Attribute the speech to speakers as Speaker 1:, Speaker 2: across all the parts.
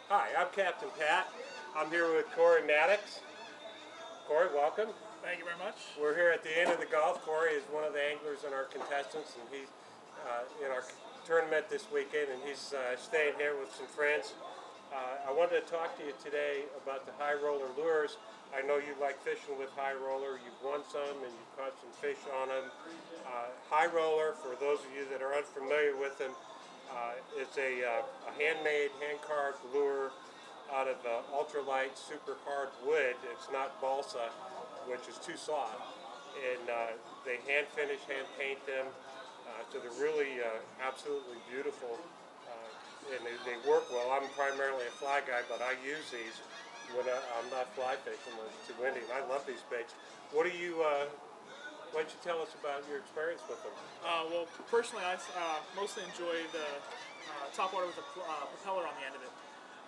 Speaker 1: Hi, I'm Captain Pat. I'm here with Cory Mattox. Cory, welcome.
Speaker 2: Thank you very much.
Speaker 1: We're here at the end of the Gulf. Cory is one of the anglers and our contestants, and he's in our tournament this weekend, and he's staying here with some friends. I wanted to talk to you today about the high roller lures. I know you like fishing with high roller. You've won some and you've caught some fish on them. High roller, for those of you that are unfamiliar with them, it's a handmade, hand-carved lure out of ultralight, super hard wood. It's not balsa, which is too soft. And they hand finish, hand paint them. So they're really absolutely beautiful. And they work well. I'm primarily a fly guy, but I use these when I'm not fly fishing when it's too windy. And I love these baits. What do you? Why don't you tell us about your experience with them?
Speaker 2: Well, personally, I mostly enjoy the top water with a propeller on the end of it.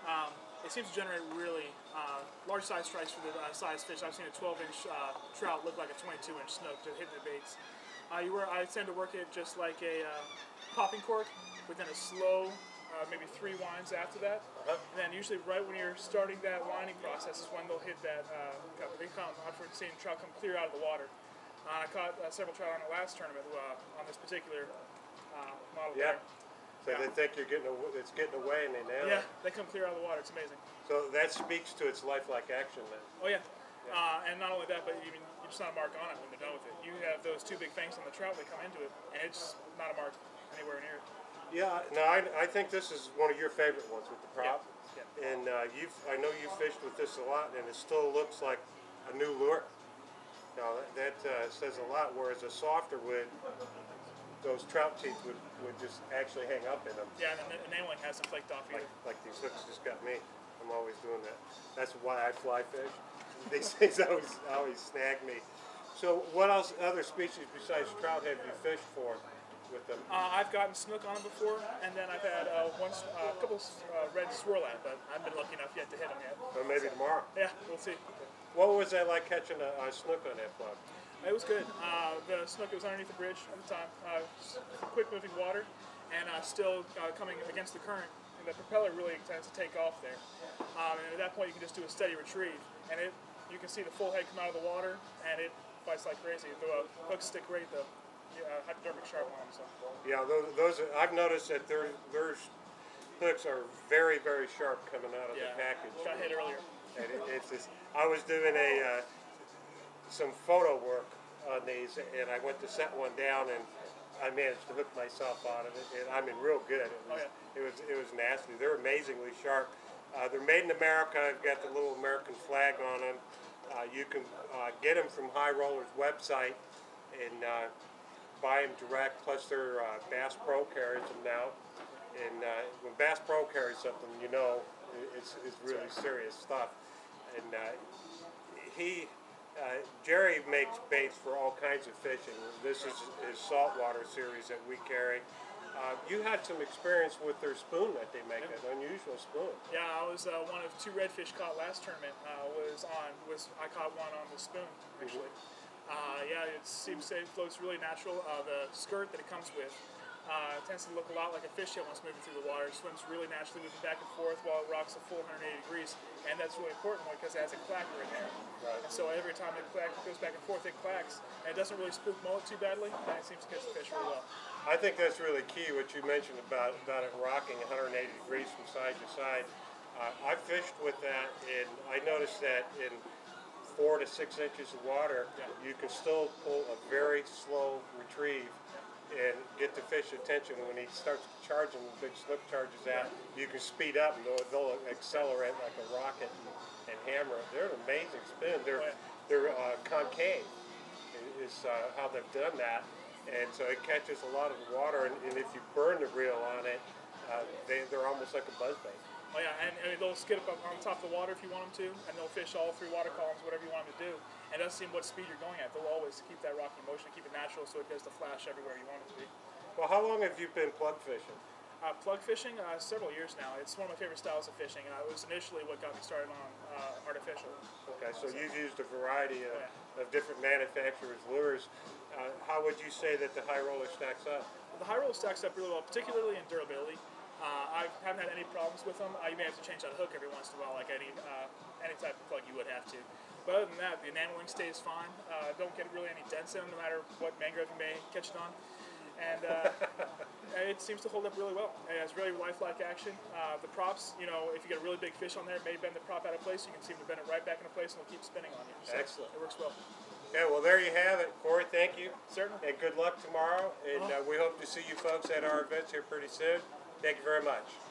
Speaker 2: It seems to generate really large size strikes for the size fish. I've seen a 12-inch trout look like a 22-inch snook to hit the baits. I tend to work it just like a popping cork, within a slow, maybe 3 winds after that. And then usually right when you're starting that winding process is when they'll hit that cup. They come, I've seen trout come clear out of the water. I caught several trout on the last tournament on this particular model there.
Speaker 1: So they think it's getting away and they nail it.
Speaker 2: Yeah, they come clear out of the water. It's amazing.
Speaker 1: So that speaks to its lifelike action then.
Speaker 2: Oh yeah. And not only that, but even it's not a mark on it when they're done with it. You have those 2 big fangs on the trout that come into it, and it's not a mark anywhere near it.
Speaker 1: Yeah, no, I think this is one of your favorite ones with the prop.
Speaker 2: Yeah.
Speaker 1: And I know you fished with this a lot, and it still looks like a new lure. Now that says a lot. Whereas a softer would, those trout teeth would just actually hang up in them.
Speaker 2: Yeah, and the enamel hasn't flaked off either.
Speaker 1: Like these hooks just got me. I'm always doing that. That's why I fly fish. These things always snag me. So what else, other species besides trout have you fished for with them?
Speaker 2: I've gotten snook on them before, and then I've had a couple red swirlat, but I haven't been lucky enough yet to hit them yet.
Speaker 1: Or maybe tomorrow.
Speaker 2: Yeah, we'll see.
Speaker 1: What was that like catching a snook on that plug?
Speaker 2: It was good. The snook was underneath the bridge at the time. Quick moving water, and still coming against the current. And the propeller really tends to take off there. And at that point, you can just do a steady retrieve, and you can see the full head come out of the water, and it fights like crazy. The hooks stick great, though. Hypodermic sharp on them. So.
Speaker 1: Yeah, those I've noticed that their hooks are very, very sharp coming out of the package.
Speaker 2: Got hit earlier.
Speaker 1: And it's just, I was doing some photo work on these, and I went to set one down, and I managed to hook myself out of it, and I mean real good. It was nasty. They're amazingly sharp. They're made in America. I've got the little American flag on them. You can get them from High Roller's website and buy them direct. Plus, their Bass Pro carries them now. And when Bass Pro carries something, you know it's really serious stuff. And Jerry makes baits for all kinds of fishing. This is his saltwater series that we carry. You had some experience with their spoon that they make, an unusual spoon.
Speaker 2: Yeah, I was one of 2 redfish caught last tournament. I caught one on the spoon actually. Yeah, it seems to floats really natural. The skirt that it comes with tends to look a lot like a fish tail once moving through the water. It swims really naturally, moving back and forth while it rocks a full 180 degrees, and that's really important because it has a clacker in there.
Speaker 1: Right.
Speaker 2: And so every time it goes back and forth, it clacks, and it doesn't really spook mullet too badly, and it seems to catch the fish really well.
Speaker 1: I think that's really key, what you mentioned about it rocking 180 degrees from side to side. I fished with that, and I noticed that in 4 to 6 inches of water, you can still pull a very slow retrieve and get the fish's attention. When he starts charging, the big slip charges out, you can speed up and they'll accelerate like a rocket and hammer. They're an amazing spin. They're concave is how they've done that. And so it catches a lot of water, and if you burn the reel on it, they're almost like a buzzbait.
Speaker 2: Oh yeah, and they'll skid up on top of the water if you want them to, and they'll fish all 3 water columns, whatever you want them to do. And it doesn't seem what speed you're going at. They'll always keep that rocking motion, keep it natural, so it goes to flash everywhere you want it to be.
Speaker 1: Well, how long have you been plug fishing?
Speaker 2: Plug fishing, several years now. It's one of my favorite styles of fishing, and it was initially what got me started on artificial.
Speaker 1: Okay, so you've used a variety of different manufacturers' lures. How would you say that the high roller stacks up?
Speaker 2: The high roller stacks up really well, particularly in durability. I haven't had any problems with them. You may have to change that hook every once in a while, like any type of plug you would have to. But other than that, the enameling stays fine. Don't get really any dents in them, no matter what mangrove you may catch it on. And it seems to hold up really well. It has really lifelike action. The props, you know, if you get a really big fish on there, it may bend the prop out of place. You can seem to bend it right back into place, and it'll keep spinning on you. So
Speaker 1: excellent.
Speaker 2: It works well.
Speaker 1: Yeah, well, there you have it. Cory, thank you.
Speaker 2: Certainly.
Speaker 1: And good luck tomorrow. And we hope to see you folks at our events here pretty soon. Thank you very much.